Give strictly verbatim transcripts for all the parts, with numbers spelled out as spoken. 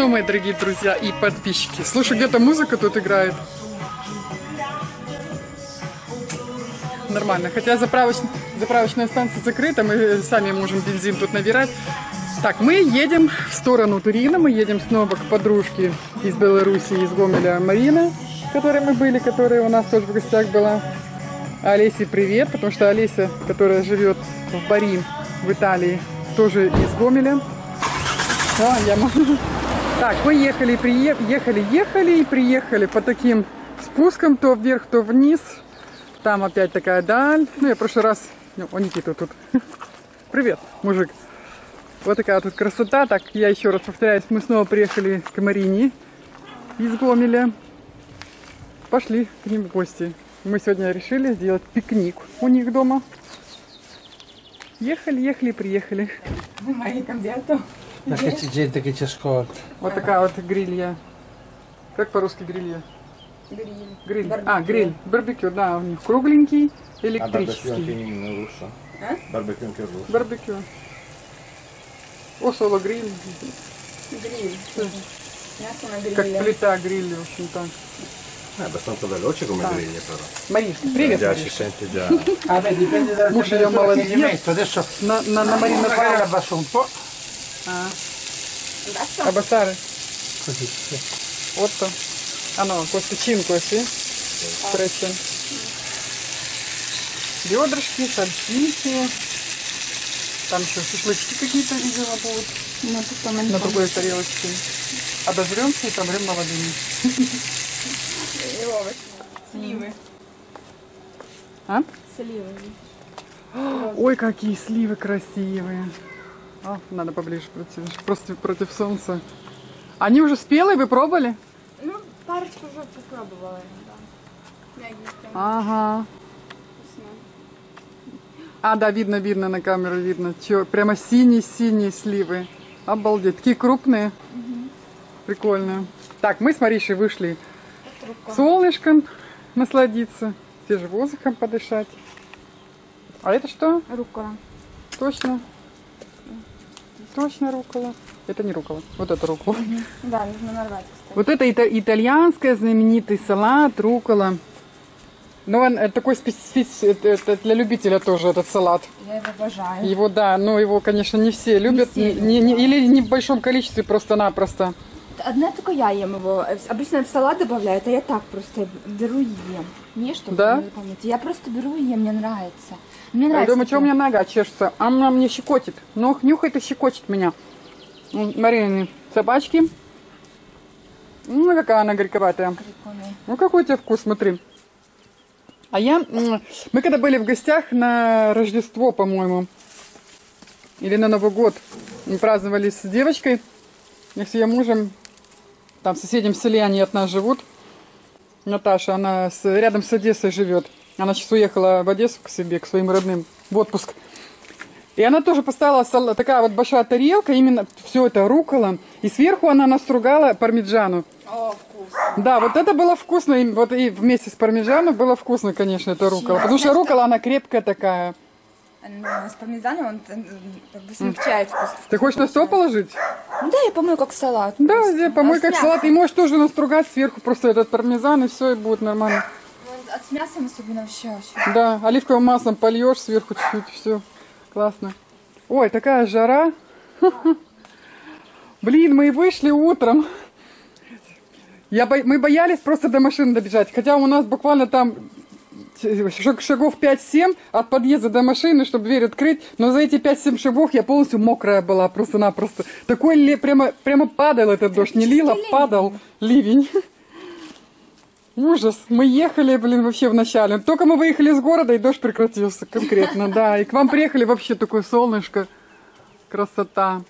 мои дорогие друзья и подписчики. Слушай, где-то музыка тут играет. Нормально. Хотя заправоч... заправочная станция закрыта, мы сами можем бензин тут набирать. Так, мы едем в сторону Турина. Мы едем снова к подружке из Беларуси, из Гомеля, Марина, с которой мы были, которая у нас тоже в гостях была. Олесе привет, потому что Олеся, которая живет в Бари, в Италии, тоже из Гомеля. А, я... Так, мы ехали, приехали, ехали и приехали по таким спускам, то вверх, то вниз. Там опять такая даль. Ну, я в прошлый раз... Ну, о, Никита тут. Привет, мужик. Вот такая тут красота. Так, я еще раз повторяюсь, мы снова приехали к Марине из Гомеля. Пошли к ним в гости. Мы сегодня решили сделать пикник у них дома. Ехали, ехали, приехали. Вот такая вот грилья. Как по-русски грилья? Гриль. Гриль. Барбекю. А, гриль. Барбекю, да, у них кругленький, электрический. А? Барбекю руsso. Барбекю. О, соло гриль. Гриль. Мясо на Как гриле. плита гриль, в общем так. È abbastanza veloce come Ah. griglia però. Маришка, привет. Già si Мариш. sente già. Vabbè, dipende dalla Муж ее temperatura che gli молодец. metto. Adesso На, на, на Марина magari Павловна. abbasso un po'. А, Basso? Абасары. Così. Sì. Вот то. Оно, косточинку, си. Прессен. Бедрышки, сальсинки. Там еще шашлычки какие-то, видимо, будут. Ну, потом они На другой тарелочке. Обожремся и помрем молодыми. И овощи. Сливы. А? Сливы. Ой, какие сливы красивые. О, надо поближе против, просто против солнца. Они уже спелые, вы пробовали? Ну, парочку уже попробовала, да. Мягкие прям. Ага. Вкусно. А, да, видно, видно на камеру, видно. Чё, прямо синие-синие сливы. Обалдеть. Такие крупные. Прикольные. Так, мы с Маришей вышли солнышком насладиться, свежим воздухом подышать. А это что? Руккола. Точно. Точно руккола. Это не руккола. Вот это руккола. Да, нужно нарвать, кстати. Вот это ита- итальянская знаменитый салат руккола. Но он э, такой специфический, это, это для любителя тоже этот салат. Я его обожаю. Его, да, но его, конечно, не все любят. все Не- не- или не в большом количестве, просто-напросто. Одна только я ем его. Обычно в салат добавляют, а я так просто беру и ем. Не, чтобы Да? вы помните. Я просто беру и ем, мне нравится. Мне Я нравится. думаю, что у меня нога чешется. А она мне щекотит. Ног нюхает и щекочет меня. М, Марины собачки. Ну, какая она горьковатая. Прикольно. Ну, какой у тебя вкус, смотри. А я... м, Мы когда были в гостях на Рождество, по-моему, или на Новый год, мы праздновали с девочкой, и с ее мужем, там в соседнем селе они от нас живут. Наташа, она с- рядом с Одессой живет. Она сейчас уехала в Одессу к себе, к своим родным, в отпуск. И она тоже поставила сал- такая вот большая тарелка, именно все это руккола. И сверху она настругала пармиджану. О, вкус. Да, вот это было вкусно. И вот и вместе с пармиджаном было вкусно, конечно, это руккола. Потому что руккола, она крепкая такая. Ну, с пармезаном он э, как бы смягчает вкус. Ты хочешь на стол положить? Ну да, я помою как салат. Да, просто. я помой А с как салат. И мясом? можешь тоже настругать сверху просто этот пармезан, и все, и будет нормально. Ну, а с мясом особенно вообще вообще. Да, оливковым маслом польешь сверху чуть-чуть, все. Классно. Ой, такая жара. Блин, мы вышли утром. Я бо... Мы боялись просто до машины добежать. Хотя у нас буквально там шаг- шагов пять-семь от подъезда до машины, чтобы дверь открыть. Но за эти пять-семь шагов я полностью мокрая была просто-напросто. Такой ли... прямо, прямо падал этот дождь. Не лило, падал ливень. Ужас. Мы ехали, блин, вообще в начале. Только мы выехали из города, и дождь прекратился конкретно, да. И к вам приехали вообще такое солнышко. Красота.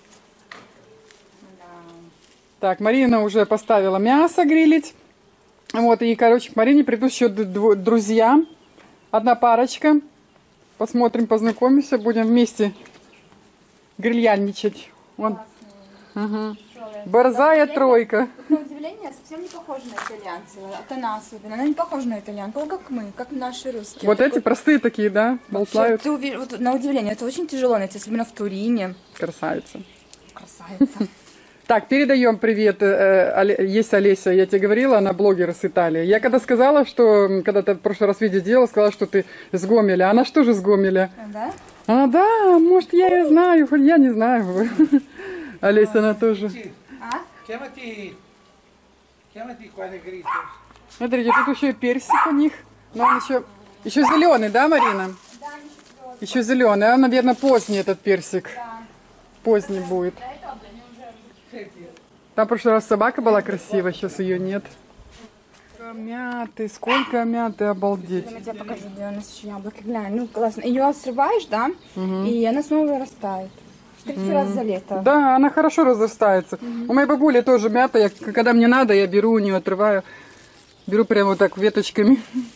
Так, Марина уже поставила мясо грилить. Вот, и, короче, к Марине придут еще д- дв- друзья. Одна парочка. Посмотрим, познакомимся, будем вместе грильяничать. Вон. Ага. Борзая тройка. На удивление, совсем не похожа на итальянцев. От она особенно. Она не похожа на итальянку, как мы, как наши русские. Вот эти простые такие, да, болтают. Ты уви- вот на удивление, это очень тяжело найти, особенно в Турине. Красавица. Красавица. Так, передаем привет. э, Оле- Есть Олеся, я тебе говорила, она блогер с Италии. Я когда сказала, что, м, когда ты в прошлый раз видео делала, сказала, что ты с Гомеля. Она что же с Гомеля? Да? А, да, может, я ее знаю, хоть я не знаю. Олеся, она тоже. А? Chiamati, chiamati qua negrito. Смотрите, тут еще и персик у них. Но он еще, еще зеленый, да, Марина? Да, они четвёртые. Еще зеленый. Он, наверное, поздний этот персик. Да. Поздний будет. Там в прошлый раз собака была красивая, сейчас ее нет. Сколько мяты, сколько мяты, обалдеть. Я тебе покажу, где у нас еще яблоки. Глянь, ну классно. Ее срываешь, да? И она снова вырастает. тридцать раз за лето. Да, она хорошо разрастается. У моей бабули тоже мята, я, когда мне надо, я беру у нее, отрываю. Беру прямо вот так веточками.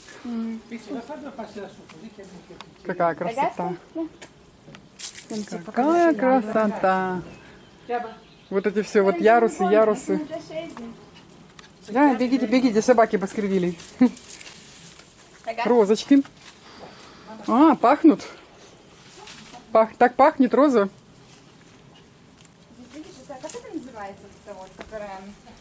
Какая красота. Я тебе покажу Какая еще яблоки. красота. Вот эти все вот ярусы, ярусы. Да, бегите, бегите, собаки поскривили. Розочки. А, пахнут. Пах, так пахнет роза. Видишь, это- как это называется, вот это вот, которая...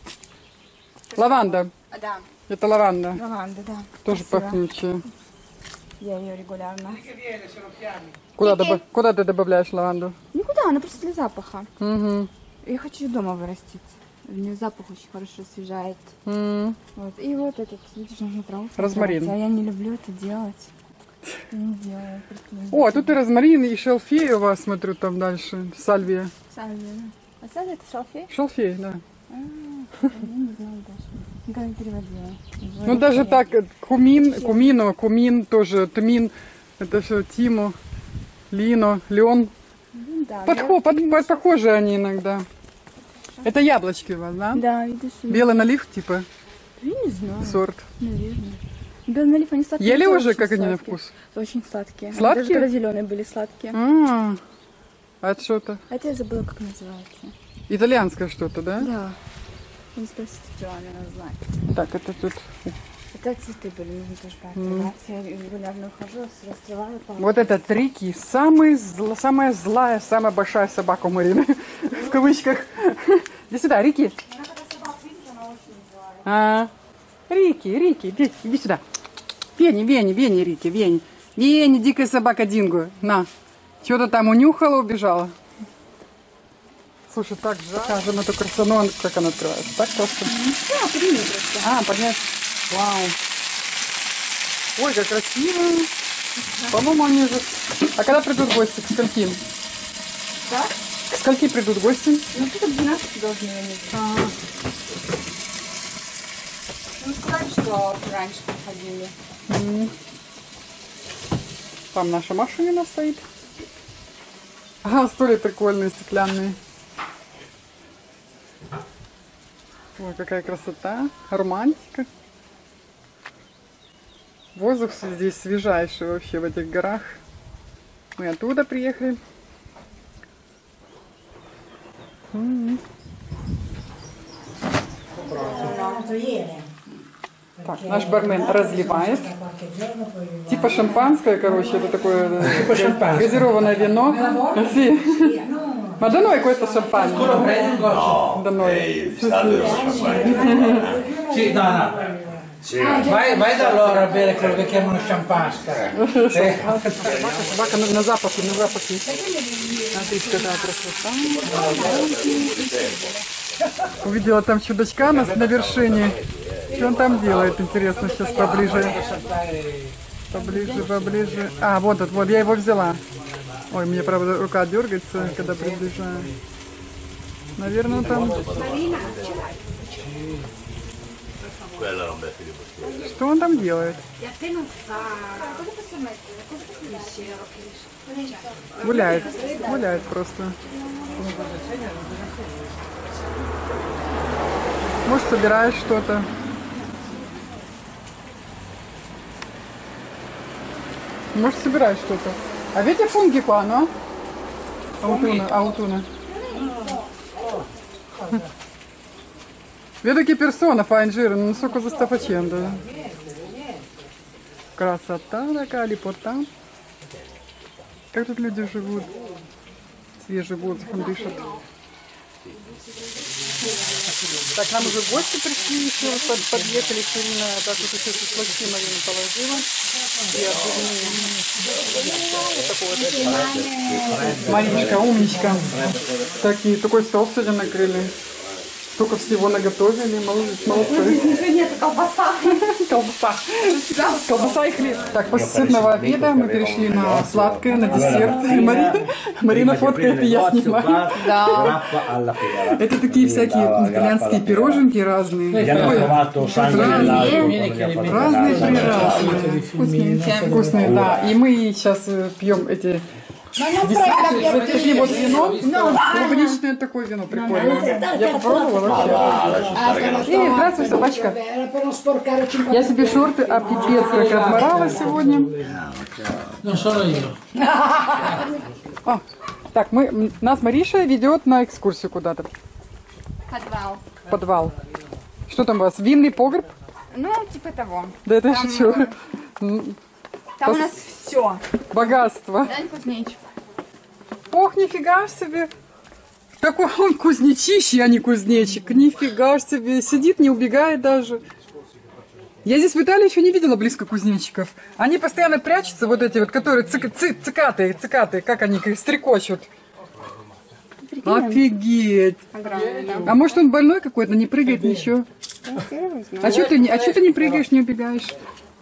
Лаванда. А, да, Это лаванда. лаванда, да. Тоже Красиво. пахнущая. Я ее регулярно. Che viene se lo chiami? Куда, добав- куда ты добавляешь лаванду? Никуда, она просто для запаха. Угу. Я хочу дома вырастить. У нее запах очень хорошо освежает. М. Вот. И вот этот, видишь, нужно траву. Розмарин. собрать. А я не люблю это делать. Я не делаю. прикинь. О, а тут и розмарин, и шалфей у вас, смотрю, там дальше. Сальвия. Сальвия. А сальвия это шалфей? Шалфей, да. А, я не знала даже. Никогда не переводила. Ну даже так, э, кумин, кумино, кумин тоже, тмин, это все тимо, лино, лен. Ну, да, Подхо, я- под- под- похожи они иногда. Это яблочки у вас, да? Да, видишь. Белый налив, типа, Я не знаю, сорт. наверное. Белый налив, они сладкие. Ели тоже уже, очень как они на сладкие. вкус? Очень сладкие. Они Сладкие? Даже когда зеленые были сладкие. А, а это что-то? А это я забыла, как называется. Итальянское что-то, да? Да. Не спросите, Джоанна, она знает. Так, это тут. Это цветы были, нужно тоже поотрывать. Я регулярно ухожу, расстреваю. Вот этот Рики, самый зл- самая злая, самая большая собака у Марины. В кавычках. Иди сюда, Рики. Она когда собак видит, она очень злая. А, Рики, Рики, иди, иди сюда. Вени, Вени, Вени, Рики, Вени. Вени, дикая собака Динго. На. Что-то там унюхала, убежала. Слушай, так жаль. Покажем эту красоту. Ну, как она открывается? Так просто. Да, прими просто. А, поднять. Вау. Ой, как красиво. По-моему, они уже... А когда придут гости? К скольки? Да? К скольки придут гости? Ну, тут к двенадцати должны они. А, Ну, сказать, что раньше приходили. м. Там наша машина стоит. Ага, стулья прикольные, стеклянные. Ой, какая красота. Романтика. Воздух здесь свежайший вообще в этих горах. Мы оттуда приехали. М. Так, наш бармен разливает. Типа шампанское, короче, это такое э, Tipo champagne. газированное вино. Sì. Ma da noi questo champagne. Tu lo prendi un goccio? Da noi. Ehi, Sì, state sì. lo champagne. Sì, no, no. Sì, Vai, vai da loro a bere quello che chiamano champagne. Eh, Собака, собака на, на запахе, на запахе. Смотрите, какая красота. Увидела там чудачка на, на вершине. Что он там делает, интересно, сейчас поближе. Поближе, поближе. А, вот этот, вот, я его взяла. Ой, мне, правда, рука дергается, когда приближаю. Наверное, он там... quella non becchi di bottiglia. Что он там делает? Гуляет. Гуляет просто. Может, собираешь что-то. Может, собираешь что-то. А ведь фунги qua, no? Аутуна, аутуна. Vedo che persona fa in giro, non so cosa sta facendo. Красота такая, лепота. Как тут люди живут? Свежим воздухом дышат. Так, нам уже гости пришли еще, под, подъехали в Турино. Так, вот еще тут платки Марина положила. И вот такого вот. Мариночка, умничка. Такие, такой стол сегодня накрыли. Столько всего наготовили, молодцы. молодцы. Нет, колбаса. Колбаса. Колбаса и хлеб. Так, после сытного обеда мы перешли на сладкое, на десерт. Марина, Марина фоткает, и я снимаю. Да. Это такие всякие итальянские пироженки разные. Разные прекрасные. Вкусненькие. Вкусные, да. И мы сейчас пьем эти... Вот такие вот вино, клубничное такое вино прикольное. Я попробовала вообще. И здравствуй, собачка. Я себе шорты, а пипец как отморала сегодня. Non sono io. А, так, мы, нас Мариша ведет на экскурсию куда-то. Подвал. В подвал. Что там у вас? Винный погреб? Ну, типа того. Да это я Там, шучу. Там у нас все. Богатство. Дань кузнечик. Ох, нифига ж себе. Такой он кузнечище, а не кузнечик. Нифига ж себе. Сидит, не убегает даже. Я здесь в Италии еще не видела близко кузнечиков. Они постоянно прячутся, вот эти вот, которые цик, цик, цикаты, цикаты, как они стрекочут. Офигеть. Огромный, да. А может он больной какой-то, не прыгает ничего? А что ты, не- а что ты не прыгаешь, не убегаешь?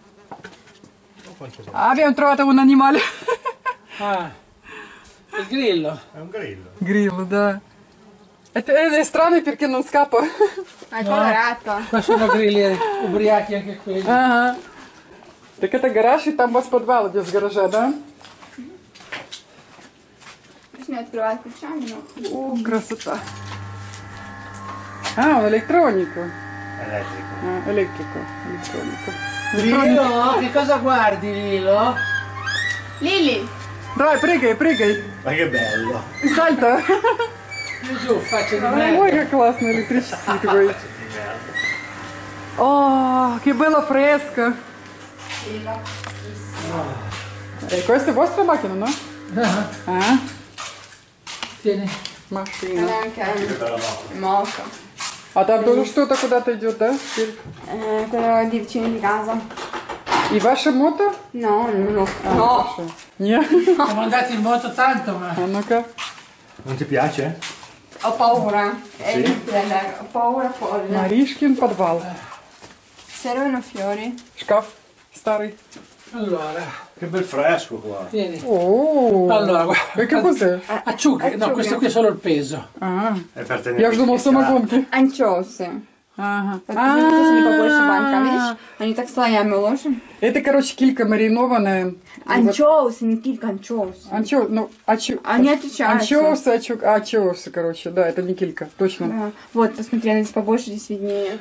Abbiamo trovato un animale. Ah, il grillo. È un grillo. Грилл, да. Это, это странно, perché non scappa. È colorato. Qua sono grilli ubriachi anche quelli. Ага. Так это гараж, и там у вас подвал идет с гаража, да? Пусть не открывать ключами, но... О, красота. А, электронику. Elettrico. А, электрику. Электронику. Lilo, che cosa guardi Lilo? Лили! Давай, прыгай, прыгай. Ma che bello. Сальто. Giù, giù, faccia di Ой, merda. как классно, электрический такой. О, che bella fresca. E questa è vostra macchina, no? Ah, Ah, tieni. машина. Anche molto. А там тоже что-то куда-то идет, да? Eh, quello di vicino di casa. И ваша мото? No, non lo А, No. хорошо. Не? Siamo andati in moto tanto, ma А ну-ка. Non ti piace? Ho paura. È inutile andare. Ho paura folle. Маришкин подвал. Servono fiori. Шкаф старый. allora, Che bel fresco qua. tieni. О, Allora, guarda. e che cos'è? Acciughe, no, questo qui è solo il peso. А, È per tenere я ж думал самогонки. Анчоусы. Ага. Вот посмотрите, если побольше банка, А, видишь? Они так слоями уложены. Это, короче, килька маринованная. Анчоусы, не килька, анчоусы. Анчо, ну, ачу... Они отличаются. Анчоусы, ачу... ачоусы, короче, да, это не килька, точно. Да. Вот, посмотри, здесь побольше, здесь виднее.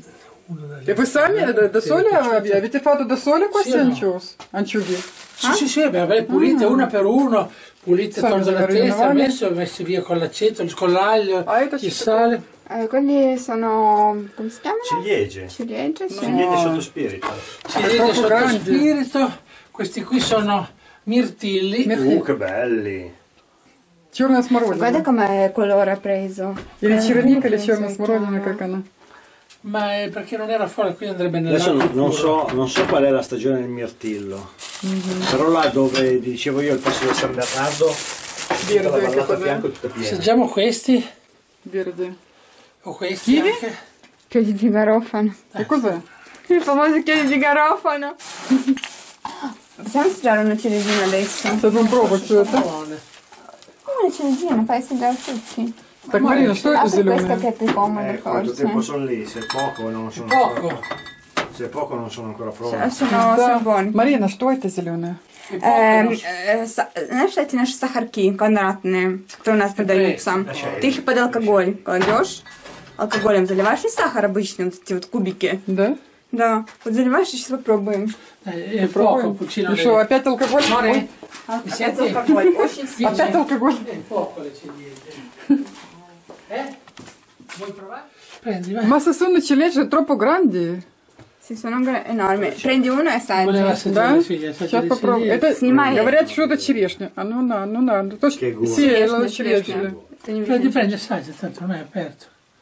И вы сами да, до соли, avete fatto da sole questi Sì o no? anchos? Anciughi? Sì, sì, sì, beh, pulite una per uno, pulite, Sono tolto la testa, rinnovali. messo, messi via con l'aceto, con l'aglio, Ah, io ti il ci- sale. Eh, quelli sono, come si chiamano? Ciliegie. Ciliegie, sì. Ciliegie sotto spirito. Si è vede troppo sotto grandi. spirito. Questi qui sono mirtilli. Uh, che belli. Черная смородина. Guarda com'è colore ha preso. Или черника, или Eh, черная sì, смородина, chiaro. как она. Ma è perché non era fuori, qui andrebbe Adesso nell'acqua. non, non puro. so, non so qual è la stagione del mirtillo. Però là dove dicevo io il passo del San Bernardo, tutta la Verde, vallata a cos'è? fianco è tutta piena. Assaggiamo questi, Verdi. o questi Kiwi? anche. Chiodi di garofano. E cos'è? Il famoso chiodi di garofano. Possiamo assaggiare una ciliegina adesso? Сейчас он пробует все это. Buone. Oh, una ciliegina, fai assaggiare tutti. Так, Марина, что Ah, это per questo зеленое? che è più comodo Eh, quanto tempo forse. sono lì? Se è poco non sono Poco. ancora, se è poco non sono ancora Sono, pronto. sono Да. buoni. Марина, что это зеленое? E poco, Эм, non- э, са- Знаешь, эти наши сахарки квадратные, которые у нас продаются? Окей. Ты их под алкоголь кладешь, алкоголем заливаешь, и сахар обычный, вот эти вот кубики. Да? Да, вот заливаешь, и сейчас попробуем. Eh, è poco, cucina. И что, опять алкоголь? Amore, Ой, mi Опять senti? алкоголь, очень сильный. опять алкоголь. È poco le ciliegie. Eh? Vuoi provare? Prendi, vai. Ma se sono ciliegie troppo grandi. Sì, sono gra- enormi. Prendi uno e Voleva assaggi. Да? assaggiare, figlia, assaggia Сейчас le попробую. ciliegie. Это Снимай. говорят, что это черешня. А ну на, ну на. Ну, то, что... Che gusto. Sì, Черешня, la черешня. черешня. Tieni Prendi, vicino. prendi, assaggia, tanto non è aperto.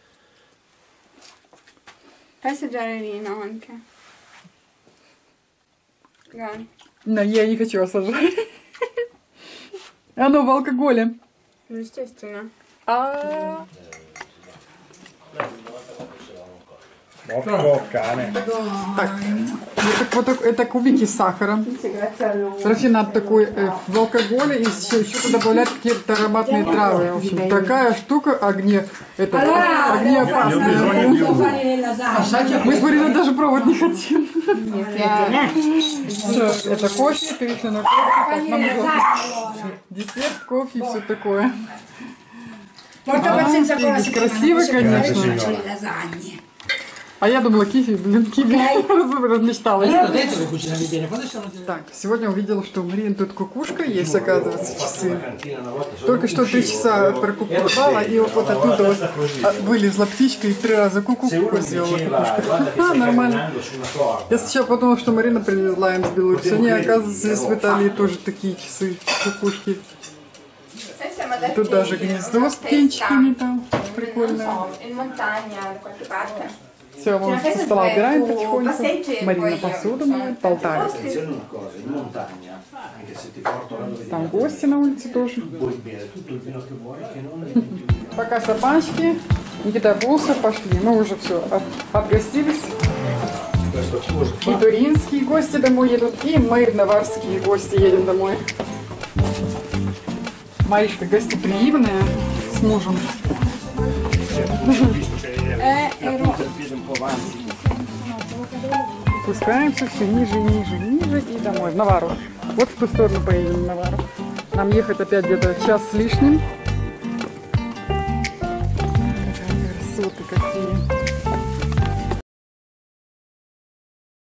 Fai assaggiare Rina anche. Глянь. Но я не хочу осаждать. Оно в алкоголе. Ну, естественно. А, Porco cane. так, это, вот так- это кубики сахара. Рафинад такой э, в алкоголе, и еще, еще туда добавляют какие-то ароматные травы. В общем, такая штука огне, это, огнеопасная. Assaggia Мы с Мариной даже пробовать не хотим. Всё, это кофе, перешли на кофе. Так, нам нужно десерт, кофе и все такое. Видишь, красиво, конечно. А я думала, киви, блин, киви. Размечталась. Ho detto che cucinavi bene, quando sono Так, сегодня увидела, что у Марины тут кукушка есть, оказывается, часы. Только что три часа прокукурвала, и вот оттуда вот а, вылезла птичка и три раза ку-ку сделала кукушка. А, нормально. Я сначала подумала, что Марина привезла им с Беларуси. Они, оказывается, здесь в Италии тоже такие часы, кукушки. Тут даже гнездо с птенчиками там. Прикольно. In montagna, da qualche parte. Все, мы со стола убираем потихоньку. Марина посуду моет, болтает. Attenzione una cosa, in montagna, anche se ti porto là dove ti Там гости на улице тоже. puoi bere tutto il vino che vuoi, che non Пока собачки, Никита обулся, пошли. Мы уже все обгостились. questo scusa. И туринские гости домой едут, и мы, наварские гости, едем домой. Маришка гостеприимная с мужем. Спускаемся все ниже, ниже, ниже и домой, в Навару. Вот в ту сторону поедем, в Навару. Нам ехать опять где-то час с лишним.